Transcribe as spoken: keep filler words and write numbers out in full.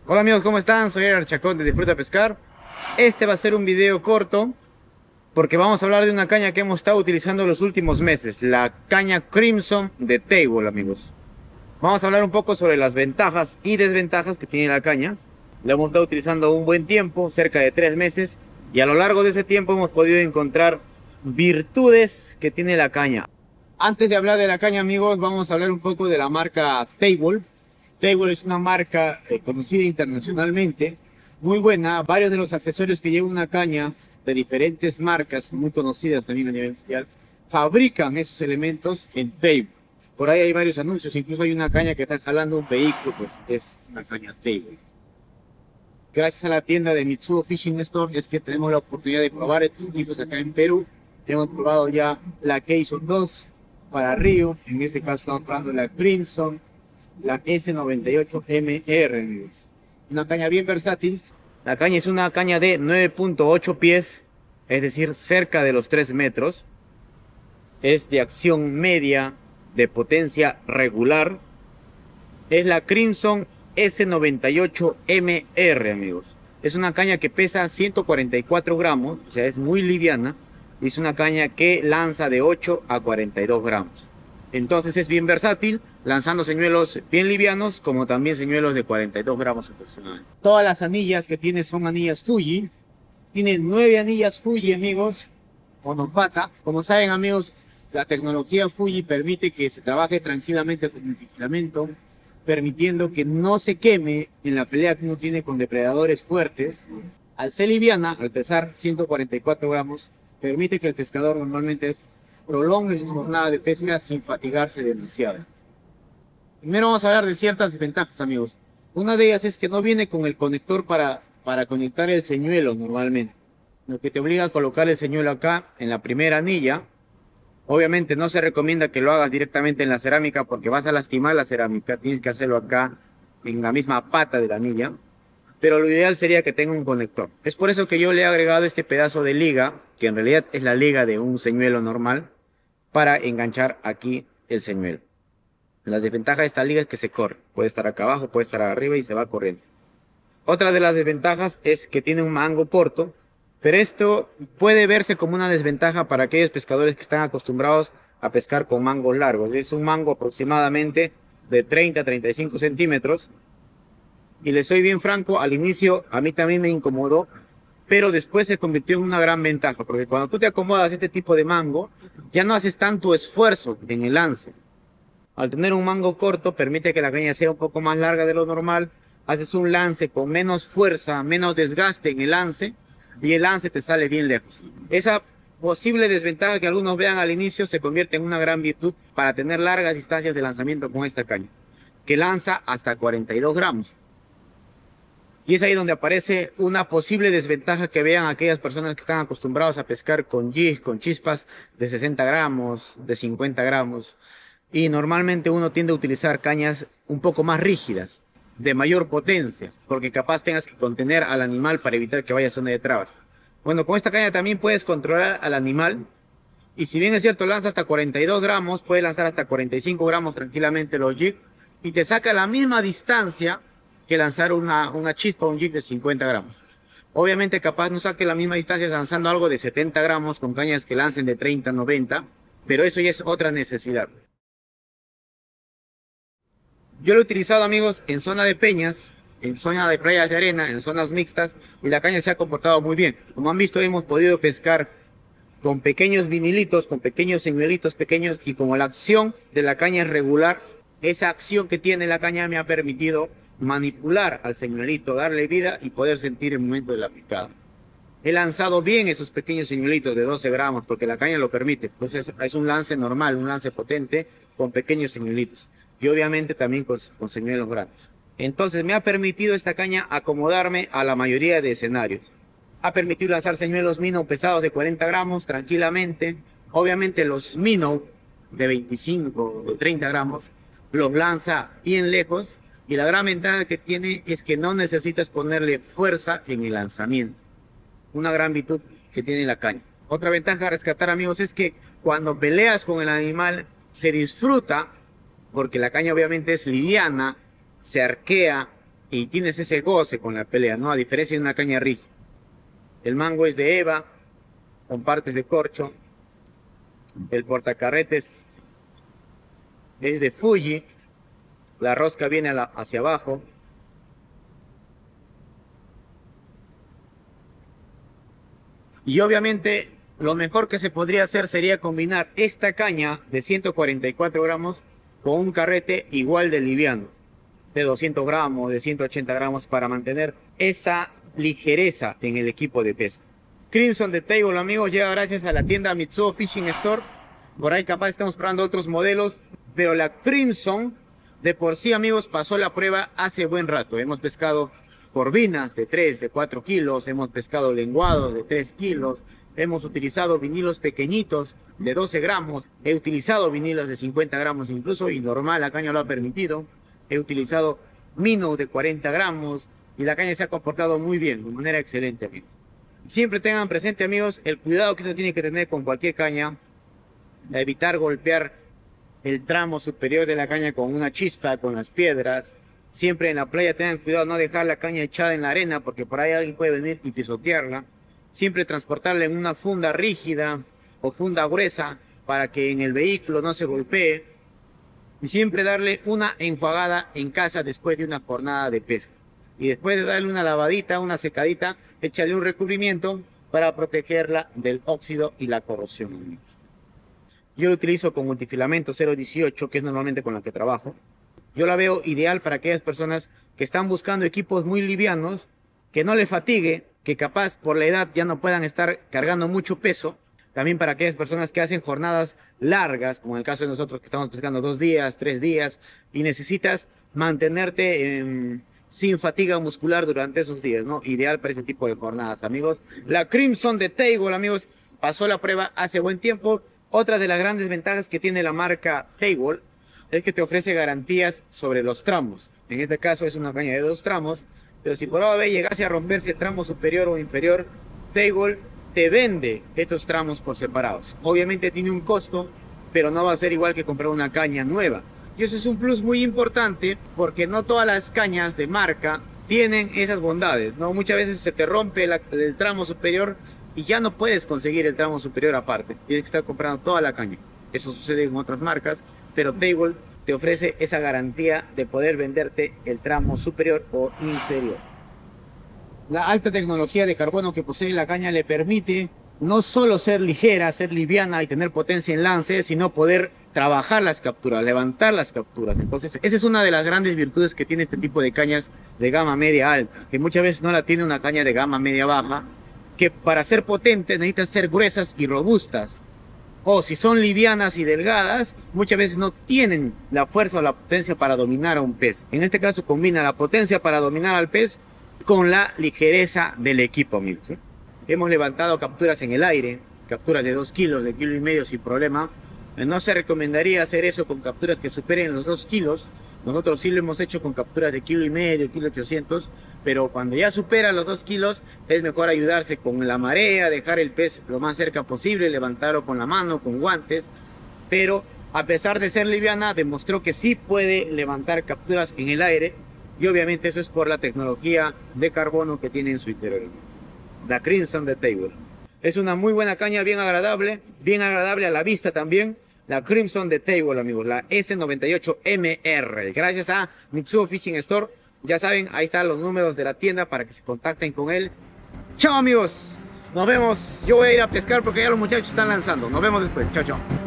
Hola amigos, ¿cómo están? Soy Edgar Chacón de Disfruta Pescar. Este va a ser un video corto porque vamos a hablar de una caña que hemos estado utilizando los últimos meses, la caña Crimson de Table, amigos. Vamos a hablar un poco sobre las ventajas y desventajas que tiene la caña. La hemos estado utilizando un buen tiempo, cerca de tres meses, y a lo largo de ese tiempo hemos podido encontrar virtudes que tiene la caña. Antes de hablar de la caña, amigos, vamos a hablar un poco de la marca Table. Table es una marca eh, conocida internacionalmente, muy buena. Varios de los accesorios que lleva una caña de diferentes marcas, muy conocidas también a nivel mundial, fabrican esos elementos en Table. Por ahí hay varios anuncios, incluso hay una caña que está jalando un vehículo, pues es una caña Table. Gracias a la tienda de Mitsuo Fishing Store es que tenemos la oportunidad de probar estos equipos acá en Perú. Hemos probado ya la Keizon dos para Río, en este caso estamos probando la Crimson, la S noventa y ocho M R, amigos. Una caña bien versátil. La caña es una caña de nueve punto ocho pies, es decir, cerca de los tres metros. Es de acción media, de potencia regular. Es la Crimson S noventa y ocho M R, amigos. Es una caña que pesa ciento cuarenta y cuatro gramos, o sea, es muy liviana. Y es una caña que lanza de ocho a cuarenta y dos gramos. Entonces es bien versátil, lanzando señuelos bien livianos, como también señuelos de cuarenta y dos gramos aproximadamente. Todas las anillas que tiene son anillas Fuji. Tiene nueve anillas Fuji, amigos, monopata. Como saben, amigos, la tecnología Fuji permite que se trabaje tranquilamente con el filamento, permitiendo que no se queme en la pelea que uno tiene con depredadores fuertes. Al ser liviana, al pesar ciento cuarenta y cuatro gramos, permite que el pescador normalmente prolongue su jornada de pesca sin fatigarse demasiado. Primero vamos a hablar de ciertas desventajas, amigos. Una de ellas es que no viene con el conector para, para conectar el señuelo normalmente, lo que te obliga a colocar el señuelo acá en la primera anilla. Obviamente no se recomienda que lo hagas directamente en la cerámica porque vas a lastimar la cerámica. Tienes que hacerlo acá en la misma pata de la anilla, pero lo ideal sería que tenga un conector. Es por eso que yo le he agregado este pedazo de liga, que en realidad es la liga de un señuelo normal, para enganchar aquí el señuelo. La desventaja de esta liga es que se corre. Puede estar acá abajo, puede estar arriba y se va corriendo. Otra de las desventajas es que tiene un mango corto, pero esto puede verse como una desventaja para aquellos pescadores que están acostumbrados a pescar con mangos largos. Es un mango aproximadamente de treinta a treinta y cinco centímetros. Y les soy bien franco, al inicio a mí también me incomodó, pero después se convirtió en una gran ventaja, porque cuando tú te acomodas este tipo de mango, ya no haces tanto esfuerzo en el lance. Al tener un mango corto, permite que la caña sea un poco más larga de lo normal, haces un lance con menos fuerza, menos desgaste en el lance, y el lance te sale bien lejos. Esa posible desventaja que algunos vean al inicio se convierte en una gran virtud para tener largas distancias de lanzamiento con esta caña, que lanza hasta cuarenta y dos gramos. Y es ahí donde aparece una posible desventaja que vean aquellas personas que están acostumbrados a pescar con jigs, con chispas de sesenta gramos, de cincuenta gramos. Y normalmente uno tiende a utilizar cañas un poco más rígidas, de mayor potencia, porque capaz tengas que contener al animal para evitar que vaya a zona de trabas. Bueno, con esta caña también puedes controlar al animal. Y si bien es cierto, lanza hasta cuarenta y dos gramos, puede lanzar hasta cuarenta y cinco gramos tranquilamente los jigs. Y te saca la misma distancia que lanzar una, una chispa o un jig de cincuenta gramos. Obviamente capaz no saque la misma distancia lanzando algo de setenta gramos con cañas que lancen de treinta, noventa, pero eso ya es otra necesidad. Yo lo he utilizado, amigos, en zona de peñas, en zona de playas de arena, en zonas mixtas, y la caña se ha comportado muy bien. Como han visto, hemos podido pescar con pequeños vinilitos, con pequeños señuelitos pequeños, y como la acción de la caña es regular, esa acción que tiene la caña me ha permitido manipular al señuelito, darle vida y poder sentir el momento de la picada. He lanzado bien esos pequeños señuelitos de doce gramos porque la caña lo permite. Entonces es un lance normal, un lance potente con pequeños señuelitos. Y obviamente también con, con señuelos grandes. Entonces me ha permitido esta caña acomodarme a la mayoría de escenarios. Ha permitido lanzar señuelos minnow pesados de cuarenta gramos tranquilamente. Obviamente los minnow de veinticinco o treinta gramos los lanza bien lejos. Y la gran ventaja que tiene es que no necesitas ponerle fuerza en el lanzamiento. Una gran virtud que tiene la caña. Otra ventaja a rescatar, amigos, es que cuando peleas con el animal se disfruta porque la caña obviamente es liviana, se arquea, y tienes ese goce con la pelea, ¿no? A diferencia de una caña rígida. El mango es de Eva, con partes de corcho. El portacarretes es de Fuji. La rosca viene a la, hacia abajo. Y obviamente lo mejor que se podría hacer sería combinar esta caña de ciento cuarenta y cuatro gramos con un carrete igual de liviano, de doscientos gramos, de ciento ochenta gramos, para mantener esa ligereza en el equipo de pesca. Crimson de Table, amigos, llega gracias a la tienda Mitsuo Fishing Store. Por ahí capaz estamos probando otros modelos, pero la Crimson de por sí, amigos, pasó la prueba hace buen rato. Hemos pescado corvinas de tres, de cuatro kilos, hemos pescado lenguados de tres kilos, hemos utilizado vinilos pequeñitos de doce gramos, he utilizado vinilos de cincuenta gramos incluso, y normal, la caña lo ha permitido. He utilizado minnow de cuarenta gramos y la caña se ha comportado muy bien, de manera excelente, amigos. Siempre tengan presente, amigos, el cuidado que uno tiene que tener con cualquier caña, a evitar golpear el tramo superior de la caña con una chispa, con las piedras. Siempre en la playa tengan cuidado no dejar la caña echada en la arena, porque por ahí alguien puede venir y pisotearla. Siempre transportarla en una funda rígida o funda gruesa para que en el vehículo no se golpee. Y siempre darle una enjuagada en casa después de una jornada de pesca. Y después de darle una lavadita, una secadita, échale un recubrimiento para protegerla del óxido y la corrosión, amigos. Yo lo utilizo con multifilamento cero dieciocho, que es normalmente con la que trabajo. Yo la veo ideal para aquellas personas que están buscando equipos muy livianos, que no le fatigue, que capaz por la edad ya no puedan estar cargando mucho peso. También para aquellas personas que hacen jornadas largas, como en el caso de nosotros que estamos pescando dos días, tres días, y necesitas mantenerte eh, sin fatiga muscular durante esos días, ¿no? Ideal para ese tipo de jornadas, amigos. La Crimson de Table, amigos, pasó la prueba hace buen tiempo. Otra de las grandes ventajas que tiene la marca Table es que te ofrece garantías sobre los tramos. En este caso es una caña de dos tramos, pero si por A o B llegase a romperse el tramo superior o inferior, Table te vende estos tramos por separados. Obviamente tiene un costo, pero no va a ser igual que comprar una caña nueva. Y eso es un plus muy importante, porque no todas las cañas de marca tienen esas bondades, ¿no? Muchas veces se te rompe la, el tramo superior y ya no puedes conseguir el tramo superior aparte. Tienes que estar comprando toda la caña. Eso sucede en otras marcas, pero Table te ofrece esa garantía de poder venderte el tramo superior o inferior. La alta tecnología de carbono que posee la caña le permite no solo ser ligera, ser liviana y tener potencia en lance, sino poder trabajar las capturas, levantar las capturas. Entonces, esa es una de las grandes virtudes que tiene este tipo de cañas de gama media alta, que muchas veces no la tiene una caña de gama media baja, que para ser potentes necesitan ser gruesas y robustas. O si son livianas y delgadas, muchas veces no tienen la fuerza o la potencia para dominar a un pez. En este caso combina la potencia para dominar al pez con la ligereza del equipo, amigos. Hemos levantado capturas en el aire, capturas de dos kilos, de kilo y medio sin problema. No se recomendaría hacer eso con capturas que superen los dos kilos. Nosotros sí lo hemos hecho con capturas de kilo y medio, kilo ochocientos, pero cuando ya supera los dos kilos es mejor ayudarse con la marea, dejar el pez lo más cerca posible, levantarlo con la mano, con guantes. Pero a pesar de ser liviana, demostró que sí puede levantar capturas en el aire, y obviamente eso es por la tecnología de carbono que tiene en su interior. La Crimson de Table es una muy buena caña, bien agradable, bien agradable a la vista también. La Crimson de Table, amigos, la S noventa y ocho M R, gracias a Mitsuo Fishing Store. Ya saben, ahí están los números de la tienda para que se contacten con él. Chao, amigos, nos vemos. Yo voy a ir a pescar porque ya los muchachos están lanzando. Nos vemos después. Chao, chao.